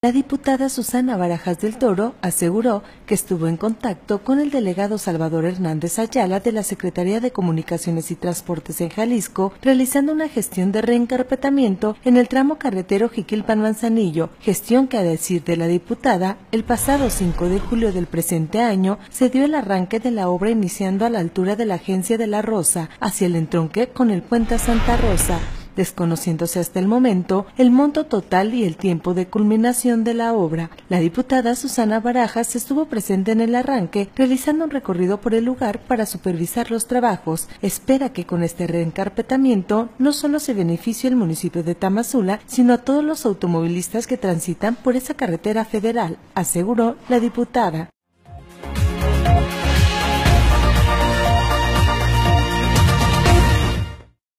La diputada Susana Barajas del Toro aseguró que estuvo en contacto con el delegado Salvador Hernández Ayala de la Secretaría de Comunicaciones y Transportes en Jalisco, realizando una gestión de reencarpetamiento en el tramo carretero Jiquilpan-Manzanillo, gestión que, a decir de la diputada, el pasado 5 de julio del presente año se dio el arranque de la obra iniciando a la altura de la Agencia de la Rosa, hacia el entronque con el Puente Santa Rosa, desconociéndose hasta el momento el monto total y el tiempo de culminación de la obra. La diputada Susana Barajas estuvo presente en el arranque, realizando un recorrido por el lugar para supervisar los trabajos. Espera que con este reencarpetamiento no solo se beneficie el municipio de Tamazula, sino a todos los automovilistas que transitan por esa carretera federal, aseguró la diputada.